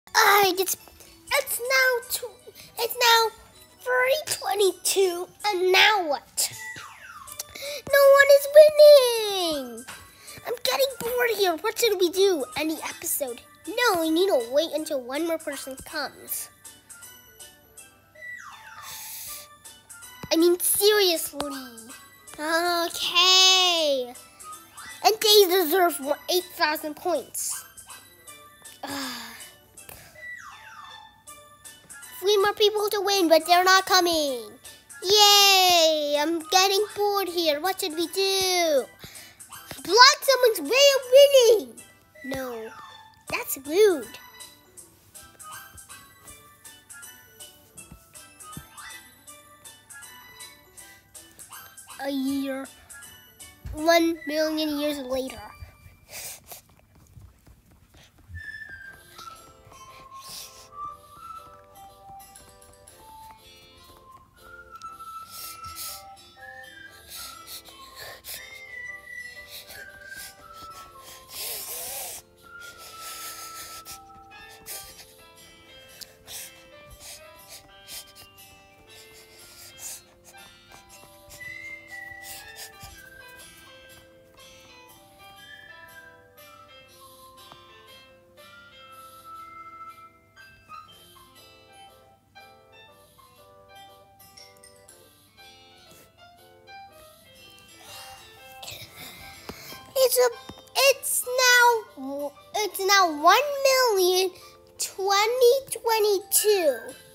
It's now 3:22, and now what? No one is winning. I'm getting bored here. What should we do? Any episode? No, we need to wait until one more person comes. I mean, seriously. Okay. And they deserve 8,000 points. 3 more people to win, but they're not coming. Yay! I'm getting bored here. What should we do? Block someone's way of winning. No, that's rude. A year, 1 million years later. It's now 1,000,2022.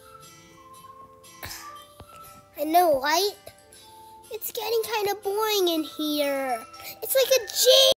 I know, right? It's getting kind of boring in here. It's like a